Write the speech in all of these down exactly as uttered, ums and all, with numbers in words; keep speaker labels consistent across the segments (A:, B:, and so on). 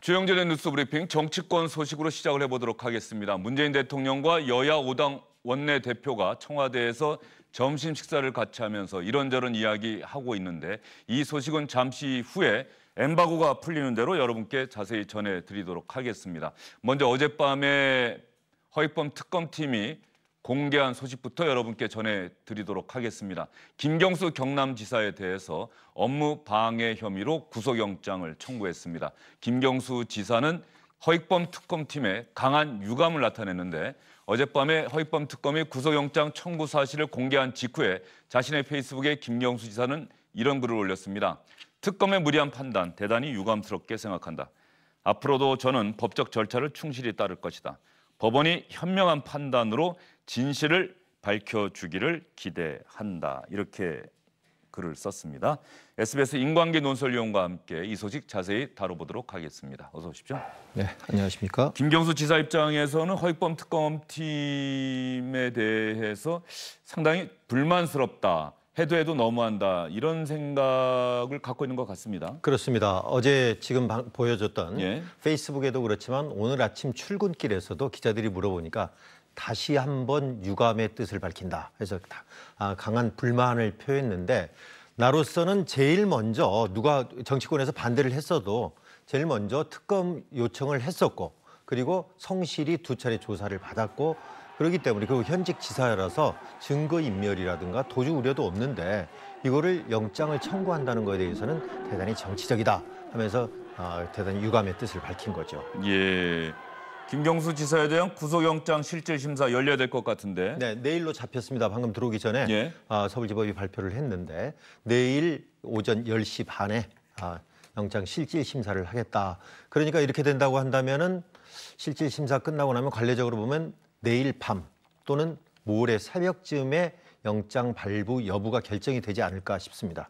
A: 주영진의 뉴스 브리핑 정치권 소식으로 시작을 해보도록 하겠습니다. 문재인 대통령과 여야 오 당 원내대표가 청와대에서 점심 식사를 같이 하면서 이런저런 이야기하고 있는데 이 소식은 잠시 후에 엠바고가 풀리는 대로 여러분께 자세히 전해드리도록 하겠습니다. 먼저 어젯밤에 허익범 특검팀이 공개한 소식부터 여러분께 전해드리도록 하겠습니다. 김경수 경남지사에 대해서 업무 방해 혐의로 구속영장을 청구했습니다. 김경수 지사는 허익범 특검팀에 강한 유감을 나타냈는데 어젯밤에 허익범 특검이 구속영장 청구 사실을 공개한 직후에 자신의 페이스북에 김경수 지사는 이런 글을 올렸습니다. 특검의 무리한 판단 대단히 유감스럽게 생각한다. 앞으로도 저는 법적 절차를 충실히 따를 것이다. 법원이 현명한 판단으로 진실을 밝혀주기를 기대한다. 이렇게 글을 썼습니다. 에스비에스 인관계 논설위원과 함께 이 소식 자세히 다뤄보도록 하겠습니다. 어서 오십시오.
B: 네, 안녕하십니까.
A: 김경수 지사 입장에서는 허익범 특검팀에 대해서 상당히 불만스럽다. 해도 해도 너무한다. 이런 생각을 갖고 있는 것 같습니다.
B: 그렇습니다. 어제 지금 방, 보여줬던
A: 예.
B: 페이스북에도 그렇지만 오늘 아침 출근길에서도 기자들이 물어보니까 다시 한번 유감의 뜻을 밝힌다. 그래서 아, 강한 불만을 표했는데 나로서는 제일 먼저 누가 정치권에서 반대를 했어도 제일 먼저 특검 요청을 했었고 그리고 성실히 두 차례 조사를 받았고 그렇기 때문에 그리고 현직 지사라서 증거인멸이라든가 도주 우려도 없는데 이거를 영장을 청구한다는 것에 대해서는 대단히 정치적이다 하면서 어, 대단히 유감의 뜻을 밝힌 거죠.
A: 예, 김경수 지사에 대한 구속영장 실질심사 열려야 될 것 같은데.
B: 네, 내일로 잡혔습니다. 방금 들어오기 전에
A: 예.
B: 어, 서울지법이 발표를 했는데 내일 오전 열 시 반에 어, 영장 실질심사를 하겠다. 그러니까 이렇게 된다고 한다면은 실질심사 끝나고 나면 관례적으로 보면 내일 밤 또는 모레 새벽쯤에 영장 발부 여부가 결정이 되지 않을까 싶습니다.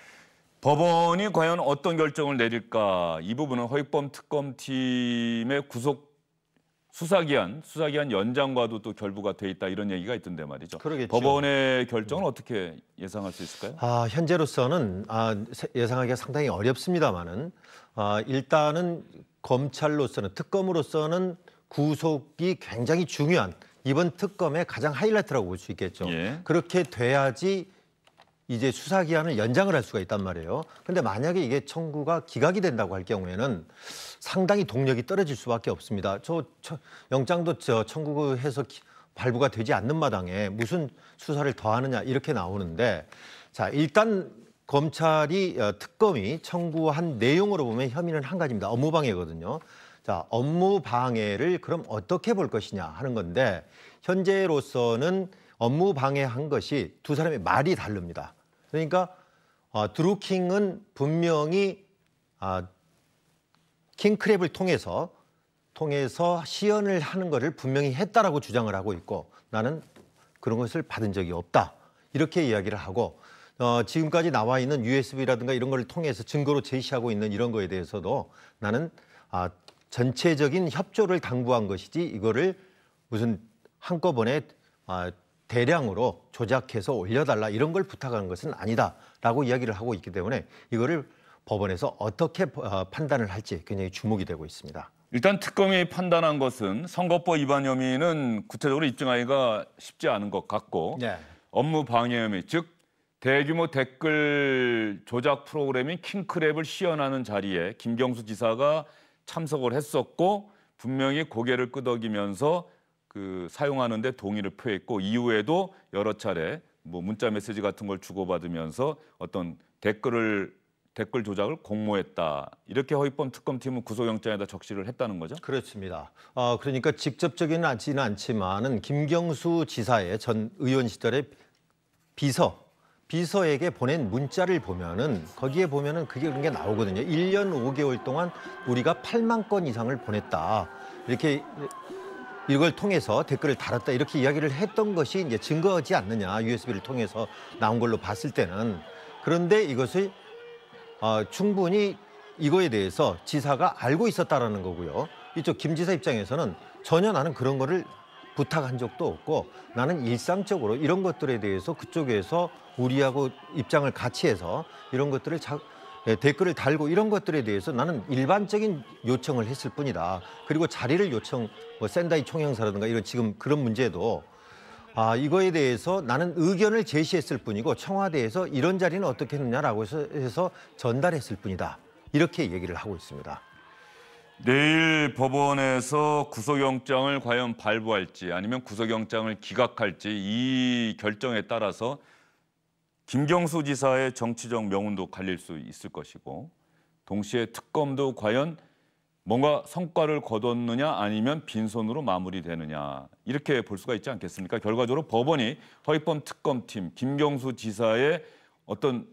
A: 법원이 과연 어떤 결정을 내릴까? 이 부분은 허익범 특검팀의 구속 수사기한, 수사기한 연장과도 또 결부가 돼 있다 이런 얘기가 있던데 말이죠.
B: 그러겠죠.
A: 법원의 결정은 어떻게 예상할 수 있을까요?
B: 아, 현재로서는 아, 예상하기가 상당히 어렵습니다만은 아, 일단은 검찰로서는 특검으로서는 구속이 굉장히 중요한 이번 특검의 가장 하이라이트라고 볼 수 있겠죠.
A: 예.
B: 그렇게 돼야지 이제 수사 기한을 연장을 할 수가 있단 말이에요. 그런데 만약에 이게 청구가 기각이 된다고 할 경우에는 상당히 동력이 떨어질 수밖에 없습니다. 저, 저 영장도 저 청구해서 기, 발부가 되지 않는 마당에 무슨 수사를 더 하느냐 이렇게 나오는데 자, 일단 검찰이 어, 특검이 청구한 내용으로 보면 혐의는 한 가지입니다. 업무방해거든요. 자, 업무 방해를 그럼 어떻게 볼 것이냐 하는 건데 현재로서는 업무 방해한 것이 두 사람의 말이 다릅니다. 그러니까 어, 드루킹은 분명히 아, 킹크랩을 통해서 통해서 시연을 하는 것을 분명히 했다라고 주장을 하고 있고 나는 그런 것을 받은 적이 없다. 이렇게 이야기를 하고 어, 지금까지 나와 있는 유에스비라든가 이런 걸 통해서 증거로 제시하고 있는 이런 거에 대해서도 나는 아, 전체적인 협조를 당부한 것이지 이거를 무슨 한꺼번에 아, 대량으로 조작해서 올려달라 이런 걸 부탁하는 것은 아니다라고 이야기를 하고 있기 때문에 이거를 법원에서 어떻게 어, 판단을 할지 굉장히 주목이 되고 있습니다.
A: 일단 특검이 판단한 것은 선거법 위반 혐의는 구체적으로 입증하기가 쉽지 않은 것 같고
B: 네.
A: 업무 방해 혐의, 즉 대규모 댓글 조작 프로그램인 킹크랩을 시연하는 자리에 김경수 지사가 참석을 했었고 분명히 고개를 끄덕이면서 그 사용하는데 동의를 표했고 이후에도 여러 차례 뭐 문자 메시지 같은 걸 주고받으면서 어떤 댓글을 댓글 조작을 공모했다. 이렇게 허익범 특검팀은 구속영장에다 적시를 했다는 거죠?
B: 그렇습니다. 어, 그러니까 직접적이는 않지는 않지만은 김경수 지사의 전 의원 시절의 비서 비서에게 보낸 문자를 보면은 거기에 보면은 그게 그런 게 나오거든요. 일 년 오 개월 동안 우리가 팔만 건 이상을 보냈다. 이렇게 이걸 통해서 댓글을 달았다. 이렇게 이야기를 했던 것이 이제 증거하지 않느냐. 유에스비를 통해서 나온 걸로 봤을 때는. 그런데 이것을 어, 충분히 이거에 대해서 지사가 알고 있었다라는 거고요. 이쪽 김 지사 입장에서는 전혀 나는 그런 거를 부탁한 적도 없고 나는 일상적으로 이런 것들에 대해서 그쪽에서 우리하고 입장을 같이 해서 이런 것들을 자, 예, 댓글을 달고 이런 것들에 대해서 나는 일반적인 요청을 했을 뿐이다. 그리고 자리를 요청, 뭐 샌다이 총영사라든가 이런 지금 그런 문제도 아, 이거에 대해서 나는 의견을 제시했을 뿐이고 청와대에서 이런 자리는 어떻게 했느냐라고 해서, 해서 전달했을 뿐이다. 이렇게 얘기를 하고 있습니다.
A: 내일 법원에서 구속영장을 과연 발부할지 아니면 구속영장을 기각할지 이 결정에 따라서 김경수 지사의 정치적 명운도 갈릴 수 있을 것이고 동시에 특검도 과연 뭔가 성과를 거뒀느냐 아니면 빈손으로 마무리되느냐 이렇게 볼 수가 있지 않겠습니까? 결과적으로 법원이 허익범 특검팀 김경수 지사의 어떤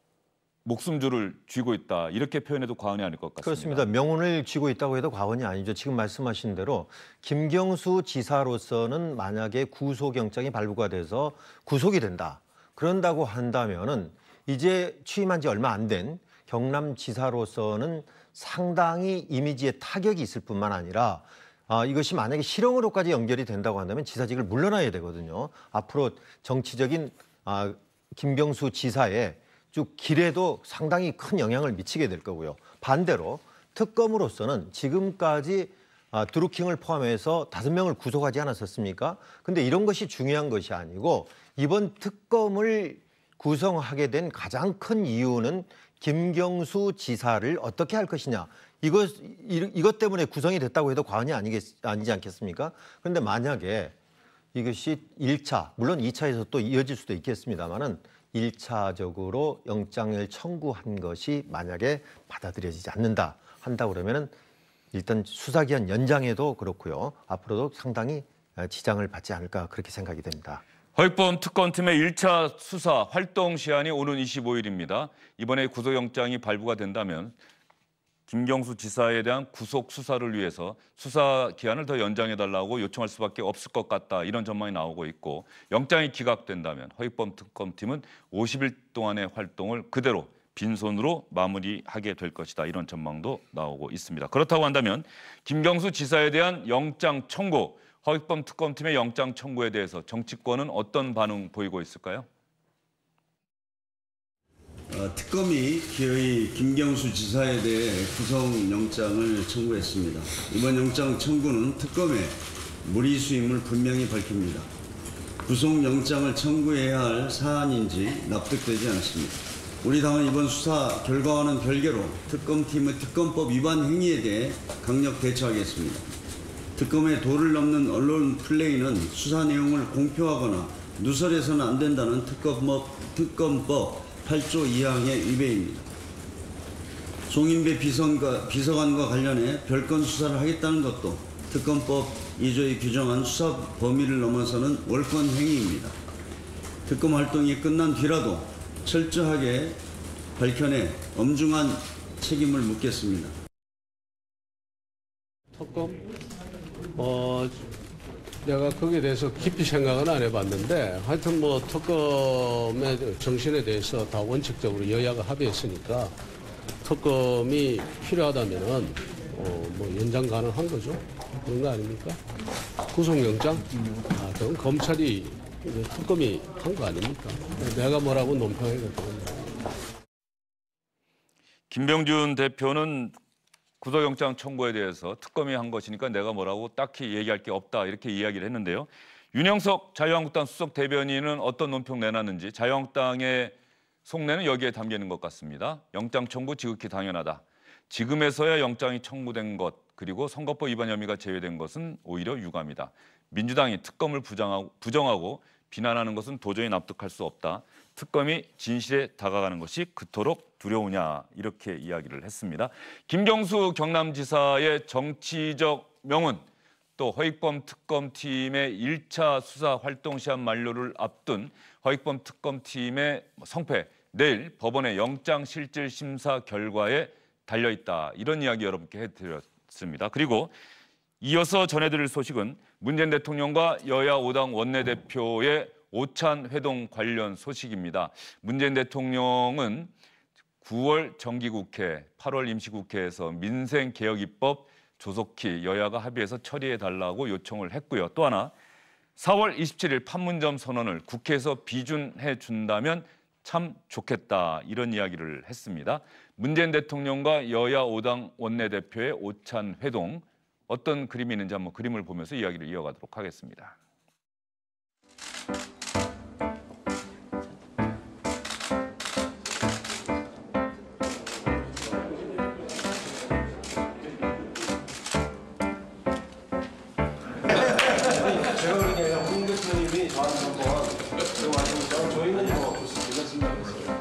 A: 목숨줄을 쥐고 있다 이렇게 표현해도 과언이 아닐 것 같습니다.
B: 그렇습니다. 명운을 쥐고 있다고 해도 과언이 아니죠. 지금 말씀하신 대로 김경수 지사로서는 만약에 구속영장이 발부가 돼서 구속이 된다. 그런다고 한다면은 이제 취임한 지 얼마 안 된 경남지사로서는 상당히 이미지에 타격이 있을 뿐만 아니라 아, 이것이 만약에 실형으로까지 연결이 된다고 한다면 지사직을 물러나야 되거든요. 앞으로 정치적인 아, 김경수 지사의 쭉 길에도 상당히 큰 영향을 미치게 될 거고요. 반대로 특검으로서는 지금까지 아, 드루킹을 포함해서 다섯 명을 구속하지 않았었습니까? 근데 이런 것이 중요한 것이 아니고 이번 특검을 구성하게 된 가장 큰 이유는 김경수 지사를 어떻게 할 것이냐. 이것, 이것 때문에 구성이 됐다고 해도 과언이 아니겠, 아니지 않겠습니까? 그런데 만약에 이것이 일 차, 물론 이 차에서 또 이어질 수도 있겠습니다만은 일 차적으로 영장을 청구한 것이 만약에 받아들여지지 않는다 한다 그러면은 일단 수사기한 연장에도 그렇고요. 앞으로도 상당히 지장을 받지 않을까 그렇게 생각이 됩니다.
A: 허익범 특검팀의 일 차 수사 활동 시한이 오는 이십오일입니다. 이번에 구속영장이 발부가 된다면 김경수 지사에 대한 구속 수사를 위해서 수사 기한을 더 연장해달라고 요청할 수밖에 없을 것 같다. 이런 전망이 나오고 있고 영장이 기각된다면 허익범 특검팀은 오십 일 동안의 활동을 그대로 빈손으로 마무리하게 될 것이다. 이런 전망도 나오고 있습니다. 그렇다고 한다면 김경수 지사에 대한 영장 청구, 허익범 특검팀의 영장 청구에 대해서 정치권은 어떤 반응 보이고 있을까요?
C: 어, 특검이 기어이 김경수 지사에 대해 구속영장을 청구했습니다. 이번 영장 청구는 특검의 무리수임을 분명히 밝힙니다. 구속영장을 청구해야 할 사안인지 납득되지 않습니다. 우리 당은 이번 수사 결과와는 별개로 특검팀의 특검법 위반 행위에 대해 강력 대처하겠습니다. 특검의 도를 넘는 언론 플레이는 수사 내용을 공표하거나 누설해서는 안 된다는 특검법, 특검법 팔 조 이 항의 위배입니다. 송인배 비서관과, 비서관과 관련해 별건 수사를 하겠다는 것도 특검법 이 조에 규정한 수사 범위를 넘어서는 월권 행위입니다. 특검 활동이 끝난 뒤라도 철저하게 밝혀내 엄중한 책임을 묻겠습니다.
D: 특검? 어, 내가 거기에 대해서 깊이 생각은 안 해봤는데 하여튼 뭐 특검의 정신에 대해서 다 원칙적으로 여야가 합의했으니까 특검이 필요하다면은 어, 뭐 연장 가능한 거죠. 그런 거 아닙니까? 구속영장? 아, 그건 검찰이 특검이 한 거 아닙니까? 내가 뭐라고 논평해야겠다.
A: 김병준 대표는 구속영장 청구에 대해서 특검이 한 것이니까 내가 뭐라고 딱히 얘기할 게 없다 이렇게 이야기를 했는데요. 윤영석 자유한국당 수석 대변인은 어떤 논평 내놨는지 자유한국당의 속내는 여기에 담겨 있는 것 같습니다. 영장 청구 지극히 당연하다. 지금에서야 영장이 청구된 것 그리고 선거법 위반 혐의가 제외된 것은 오히려 유감이다. 민주당이 특검을 부정하고, 부정하고 비난하는 것은 도저히 납득할 수 없다. 특검이 진실에 다가가는 것이 그토록 두려우냐 이렇게 이야기를 했습니다. 김경수 경남지사의 정치적 명운 또 허익범 특검팀의 일 차 수사 활동 시한 만료를 앞둔 허익범 특검팀의 성패 내일 법원의 영장실질심사 결과에 달려있다. 이런 이야기 여러분께 해드렸습니다. 그리고 이어서 전해드릴 소식은 문재인 대통령과 여야 오 당 원내대표의 오찬 회동 관련 소식입니다. 문재인 대통령은 구월 정기국회, 팔월 임시국회에서 민생개혁입법 조속히 여야가 합의해서 처리해달라고 요청을 했고요. 또 하나 사월 이십칠일 판문점 선언을 국회에서 비준해 준다면 참 좋겠다 이런 이야기를 했습니다. 문재인 대통령과 여야 오 당 원내대표의 오찬 회동 어떤 그림이 있는지 한번 그림을 보면서 이야기를 이어가도록 하겠습니다.
E: 제가 그런 게 아니라 홍 대표님이 저한테 한번 제가 말씀드렸죠. 저희는 뭐 괜찮습니다.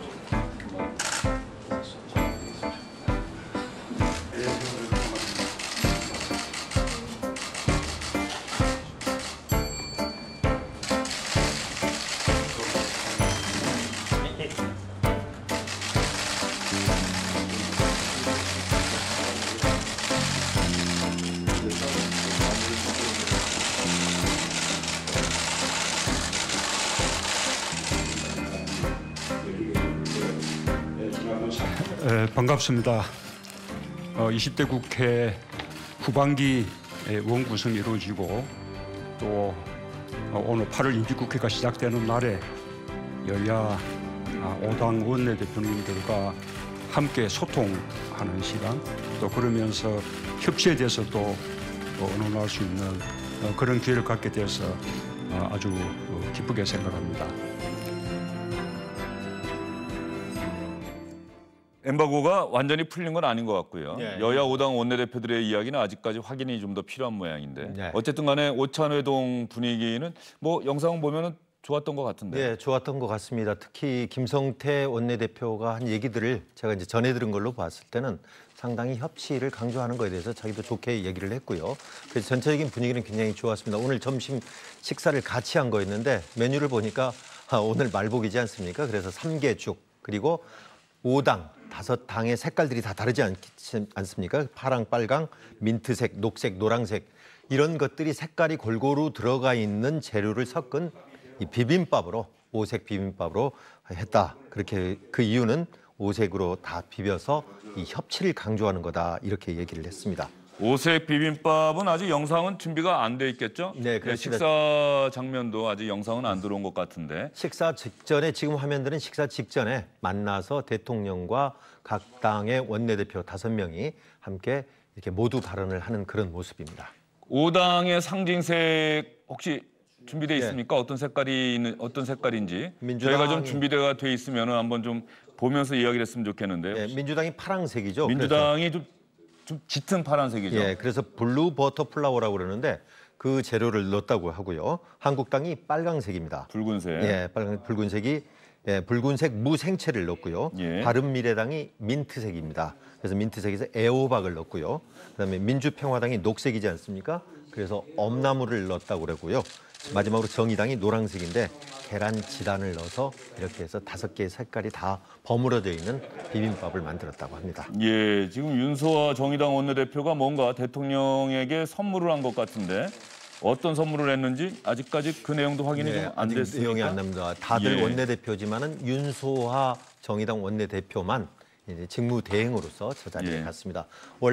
F: 에, 반갑습니다. 어, 이십 대 국회 후반기 원구성이 이루어지고 또 어, 오늘 팔월 임시국회가 시작되는 날에 여야 오 당 원내대표님들과 함께 소통하는 시간 또 그러면서 협치에 대해서도 어, 의논할 수 있는 어, 그런 기회를 갖게 돼서 어, 아주 어, 기쁘게 생각합니다.
A: 엠바고가 완전히 풀린 건 아닌 것 같고요.
B: 네.
A: 여야 오 당 원내대표들의 이야기는 아직까지 확인이 좀 더 필요한 모양인데
B: 네.
A: 어쨌든 간에 오찬회동 분위기는 뭐 영상 보면은 좋았던 것 같은데.
B: 네, 좋았던 것 같습니다. 특히 김성태 원내대표가 한 얘기들을 제가 이제 전해 들은 걸로 봤을 때는 상당히 협치를 강조하는 거에 대해서 자기도 좋게 얘기를 했고요. 그래서 전체적인 분위기는 굉장히 좋았습니다. 오늘 점심 식사를 같이 한 거였는데 메뉴를 보니까 아, 오늘 말복이지 않습니까? 그래서 삼계죽 그리고 오 당, 다섯 당의 색깔들이 다 다르지 않, 않습니까? 파랑, 빨강, 민트색, 녹색, 노란색 이런 것들이 색깔이 골고루 들어가 있는 재료를 섞은 이 비빔밥으로 오색 비빔밥으로 했다. 그렇게 그 이유는 오색으로 다 비벼서 이 협치를 강조하는 거다 이렇게 얘기를 했습니다.
A: 오색 비빔밥은 아직 영상은 준비가 안 돼 있겠죠?
B: 네, 그렇습니다.
A: 식사 장면도 아직 영상은 안 들어온 것 같은데.
B: 식사 직전에 지금 화면들은 식사 직전에 만나서 대통령과 각 당의 원내대표 다섯 명이 함께 이렇게 모두 발언을 하는 그런 모습입니다.
A: 오 당의 상징색 혹시 준비돼
B: 네.
A: 있습니까? 어떤 색깔이 있는 어떤 색깔인지
B: 민주당이-
A: 저희가 좀 준비가 돼 있으면 한번 좀 보면서 이야기를 했으면 좋겠는데요.
B: 네, 민주당이 파랑색이죠.
A: 민주당이 좀, 좀 짙은 파란색이죠.
B: 예, 그래서 블루 버터 플라워라고 그러는데 그 재료를 넣었다고 하고요. 한국당이 빨강색입니다.
A: 붉은색.
B: 예, 빨강 붉은색이 예, 붉은색 무생채를 넣었고요.
A: 예.
B: 바른미래당이 민트색입니다. 그래서 민트색에서 애호박을 넣었고요. 그다음에 민주평화당이 녹색이지 않습니까? 그래서 엄나무를 넣었다고 그러고요. 마지막으로 정의당이 노란색인데 계란 지단을 넣어서 이렇게 해서 다섯 개의 색깔이 다 버무려져 있는 비빔밥을 만들었다고 합니다.
A: 예, 지금 윤소아 정의당 원내대표가 뭔가 대통령에게 선물을 한 것 같은데 어떤 선물을 했는지 아직까지 그 내용도 확인이
B: 네,
A: 좀 안
B: 아직
A: 됐습니까?
B: 내용이 안 납니다. 다들
A: 예.
B: 원내대표지만은 윤소하 정의당 원내대표만 이제 직무 대행으로서 저 자리에
A: 예.
B: 갔습니다.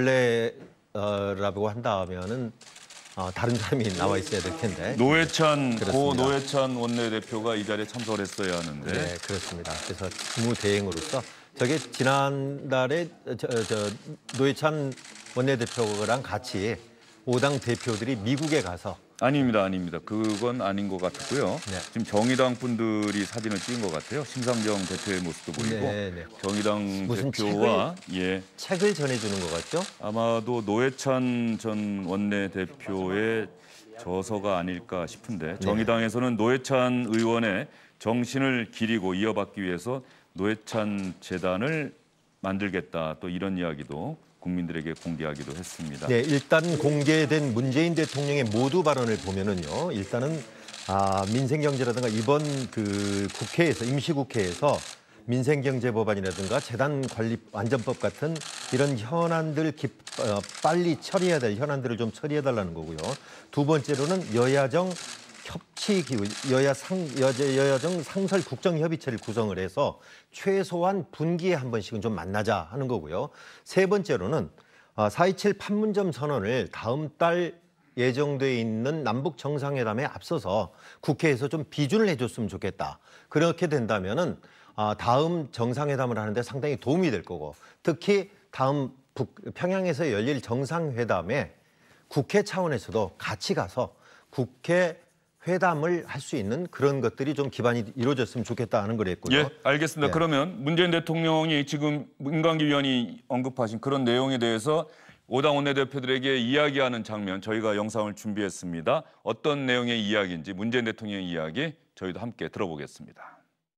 B: 원래라고 한다면은 어, 다른 사람이 나와 있어야 될 텐데.
A: 노회찬 고
B: 그렇습니다.
A: 노회찬 원내대표가 이 자리에 참석을 했어야 하는데
B: 네, 그렇습니다. 그래서 직무 대행으로서 저게 지난달에 저, 저 노회찬 원내대표랑 같이 오 당 대표들이 미국에 가서
A: 아닙니다, 아닙니다. 그건 아닌 것 같고요.
B: 네.
A: 지금 정의당 분들이 사진을 찍은 것 같아요. 심상정 대표의 모습도 보이고
B: 네, 네.
A: 정의당
B: 무슨
A: 대표와 예
B: 책을 전해주는 것 같죠?
A: 아마도 노회찬 전 원내대표의 저서가 아닐까 싶은데 정의당에서는 노회찬 의원의 정신을 기리고 이어받기 위해서 노회찬 재단을 만들겠다 또 이런 이야기도 국민들에게 공개하기도 했습니다.
B: 네, 일단 공개된 문재인 대통령의 모두 발언을 보면은요. 일단은 아, 민생경제라든가 이번 그 국회에서 임시국회에서 민생경제법안이라든가 재단관리안전법 같은 이런 현안들 기, 어, 빨리 처리해야 될 현안들을 좀 처리해달라는 거고요. 두 번째로는 여야정 협치 기구, 여야 상, 여야, 여야정 상설 국정협의체를 구성을 해서 최소한 분기에 한 번씩은 좀 만나자 하는 거고요. 세 번째로는 사 이칠 판문점 선언을 다음 달 예정돼 있는 남북 정상회담에 앞서서 국회에서 좀 비준을 해줬으면 좋겠다. 그렇게 된다면은 아, 다음 정상회담을 하는데 상당히 도움이 될 거고 특히 다음 북, 평양에서 열릴 정상회담에 국회 차원에서도 같이 가서 국회 회담을 할 수 있는 그런 것들이 좀 기반이 이루어졌으면 좋겠다 하는 거랬고요.
A: 예, 알겠습니다.
B: 예.
A: 그러면 문재인 대통령이 지금 민관기 위원이 언급하신 그런 내용에 대해서 오당 원내대표들에게 이야기하는 장면 저희가 영상을 준비했습니다. 어떤 내용의 이야기인지 문재인 대통령의 이야기 저희도 함께 들어보겠습니다.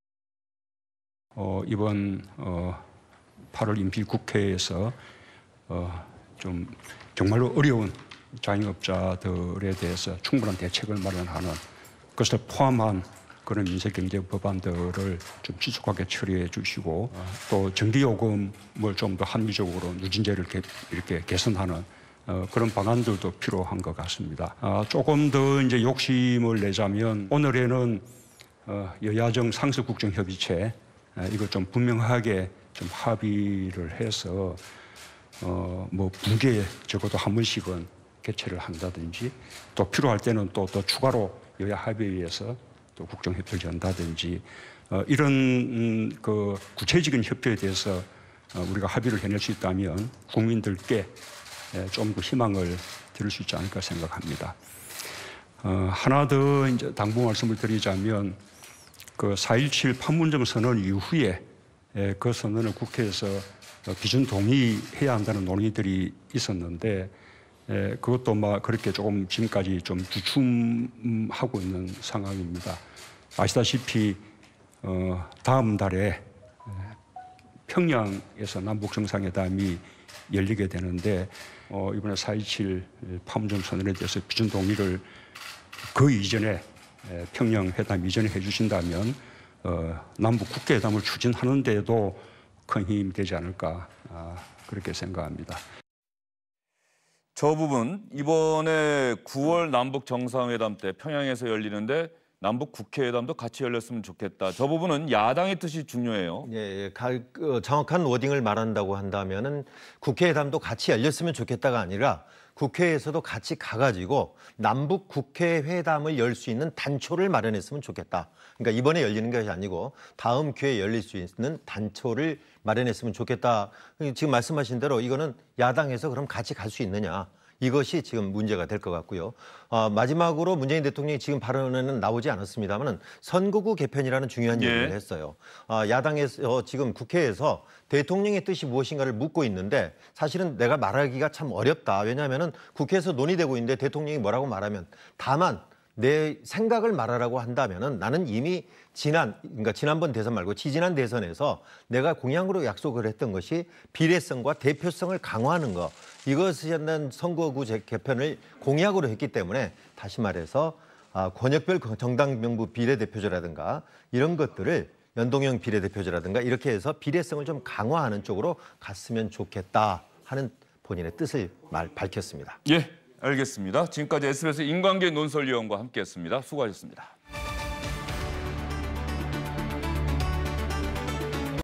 F: 어, 이번 어, 팔월 임시국회에서 어, 좀 정말로 어려운 자영업자들에 대해서 충분한 대책을 마련하는 것을 포함한 그런 민생경제 법안들을 좀 지속하게 처리해 주시고 또 전기요금을 좀 더 합리적으로 누진제를 개, 이렇게 개선하는 어, 그런 방안들도 필요한 것 같습니다. 아, 조금 더 이제 욕심을 내자면 오늘에는 어, 여야정 상수국정협의체 아, 이거 좀 분명하게 좀 합의를 해서 어, 뭐 분기에 적어도 한 번씩은 개최를 한다든지 또 필요할 때는 또 더 추가로 여야 합의에서 또 국정협의를 연다든지 어, 이런 음, 그 구체적인 협조에 대해서 어, 우리가 합의를 해낼 수 있다면 국민들께 좀 더 희망을 드릴 수 있지 않을까 생각합니다. 어, 하나 더 이제 당부 말씀을 드리자면 그 사 일칠 판문점 선언 이후에 에, 그 선언을 국회에서 기준 동의해야 한다는 논의들이 있었는데 에, 그것도 막 그렇게 조금 지금까지 좀 주춤하고 있는 상황입니다. 아시다시피 어, 다음 달에 평양에서 남북 정상회담이 열리게 되는데 어, 이번에 사 일칠 판문점 선언에 대해서 기준 동의를 그 이전에 에, 평양 회담 이전에 해주신다면 어, 남북 국회회담을 추진하는 데에도 큰 힘이 되지 않을까 아, 그렇게 생각합니다.
A: 저 부분 이번에 구월 남북 정상회담 때 평양에서 열리는데 남북 국회회담도 같이 열렸으면 좋겠다. 저 부분은 야당의 뜻이 중요해요.
B: 예, 예. 가, 어, 정확한 워딩을 말한다고 한다면은 국회회담도 같이 열렸으면 좋겠다가 아니라 국회에서도 같이 가가지고 남북 국회회담을 열 수 있는 단초를 마련했으면 좋겠다. 그러니까 이번에 열리는 것이 아니고 다음 기회에 열릴 수 있는 단초를 마련했으면 좋겠다. 지금 말씀하신 대로 이거는 야당에서 그럼 같이 갈 수 있느냐. 이것이 지금 문제가 될 것 같고요. 어, 마지막으로 문재인 대통령이 지금 발언에는 나오지 않았습니다만 선거구 개편이라는 중요한
A: 예.
B: 얘기를 했어요. 어, 야당에서 지금 국회에서 대통령의 뜻이 무엇인가를 묻고 있는데 사실은 내가 말하기가 참 어렵다. 왜냐하면 국회에서 논의되고 있는데 대통령이 뭐라고 말하면 다만 내 생각을 말하라고 한다면은 나는 이미 지난, 그러니까 지난번 대선 말고 지지난 대선에서 내가 공약으로 약속을 했던 것이 비례성과 대표성을 강화하는 것, 이것은 선거구 개편을 공약으로 했기 때문에 다시 말해서 권역별 정당 명부 비례대표제라든가 이런 것들을 연동형 비례대표제라든가 이렇게 해서 비례성을 좀 강화하는 쪽으로 갔으면 좋겠다 하는 본인의 뜻을 말, 밝혔습니다.
A: 예, 알겠습니다. 지금까지 에스비에스 인관계 논설위원과 함께했습니다. 수고하셨습니다.